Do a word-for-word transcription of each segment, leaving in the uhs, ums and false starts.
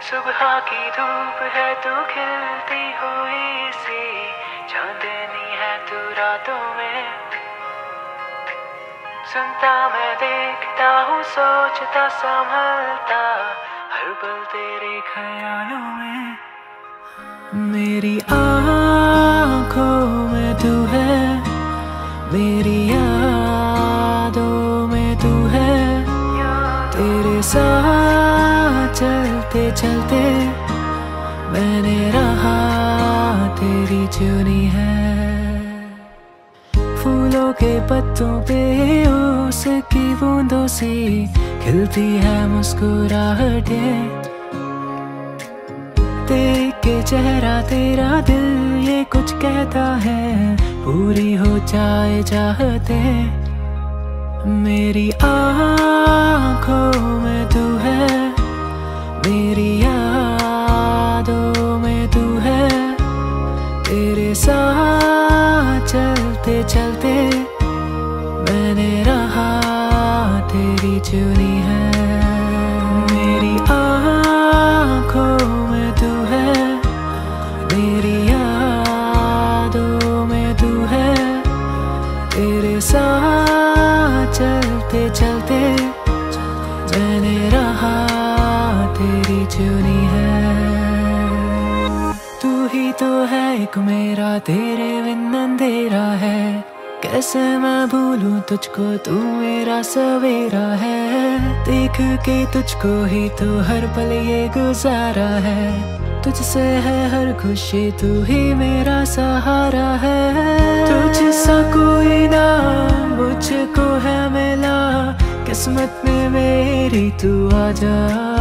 सुबह की धूप है तू खिलती हुई सी, चांदनी है तू रातों में। सुनता मैं देखता हूँ सोचता संभलता हर पल तेरे ख्यालों में। मेरी आँखों में तू है, मेरी यादों में तू है। तेरे साथ चलते चलते मैंने राह तेरी चुनी है। फूलों के पत्तों पे उसकी बूंदों से खिलती है मुस्कुराहटें। देख के चेहरा तेरा दिल ये कुछ कहता है, पूरी हो जाए चाहते। मेरी आँखों में तू है, मेरी यादों में तू है। तेरे साथ चलते चलते मैंने राह तेरी चुनी है। मेरी आँखों में तू है, मेरी यादों में तू है। तेरे साथ चलते चलते मैंने राह तेरी चुनी है। तू ही तो है एक मेरा, तेरे बिन अंधेरा है। कैसे मैं भूलूं तुझको, तू मेरा सवेरा है। देख के तुझको ही तो हर पल ये गुजारा है। तुझसे है हर खुशी, तू ही मेरा सहारा है। तुझसा कोई ना मुझको है मिला, किस्मत में मेरी तू आजा।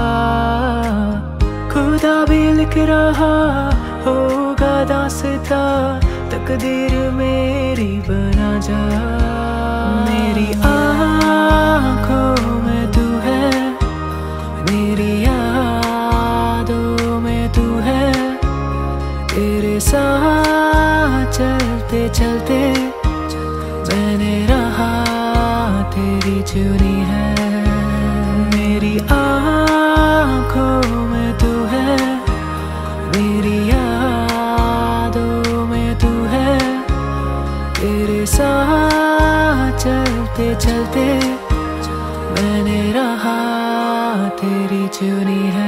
खुदा भी लिख रहा होगा दास्ता, तकदीर मेरी बना जा। मेरी आँखों में तू है, मेरी यादों में तू है। तेरे साथ चलते चलते मैंने राह तेरी चुनी है। मेरी आँखों में तू है, मेरी यादों में तू है। तेरे साथ चलते चलते मैंने राह तेरी चुनी है।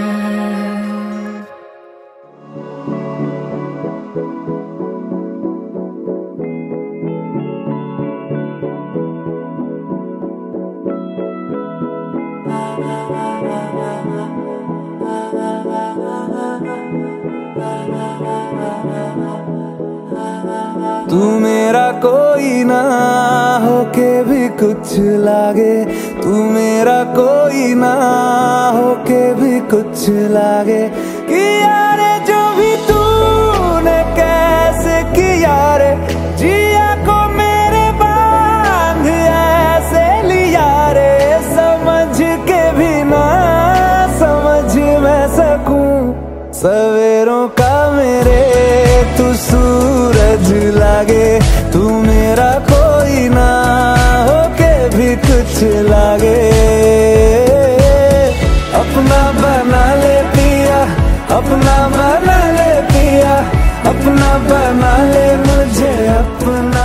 तू मेरा कोई ना होके भी कुछ लागे, तू मेरा कोई ना होके भी कुछ लागे। किया रे जो भी तूने कैसे किया रे, जिया को मेरे बांध ऐसे लिया रे। समझ के भी ना समझ मैं सकूं, सवेरों का मेरे तू सूरज लागे। तू मेरा कोई ना होके भी कुछ लागे। अपना बना ले पिया, अपना बना ले पिया, अपना बना ले मुझे अपना।